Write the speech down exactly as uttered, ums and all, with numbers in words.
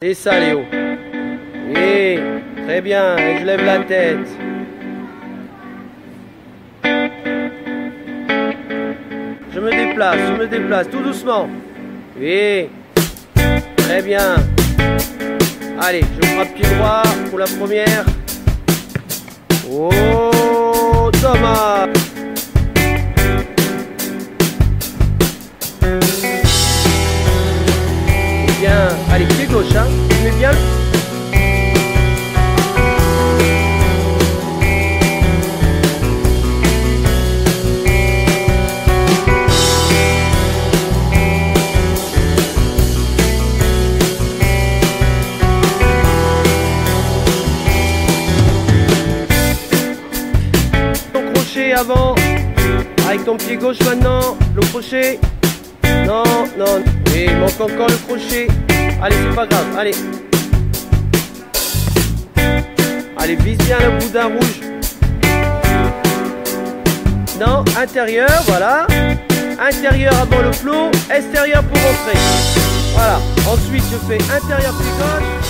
C'est ça, Léo. Oui, très bien. Et je lève la tête. Je me déplace, je me déplace, tout doucement. Oui, très bien. Allez, je frappe pied droit pour la première. Oh, Thomas. Bien, allez, pied gauche, hein. Tu mets bien. Avant, avec ton pied gauche maintenant, le crochet. Non, non, et il manque encore le crochet. Allez, c'est pas grave, allez. Allez, vise bien le boudin rouge. Non, intérieur, voilà. Intérieur avant le flot, extérieur pour rentrer. Voilà, ensuite je fais intérieur pied gauche.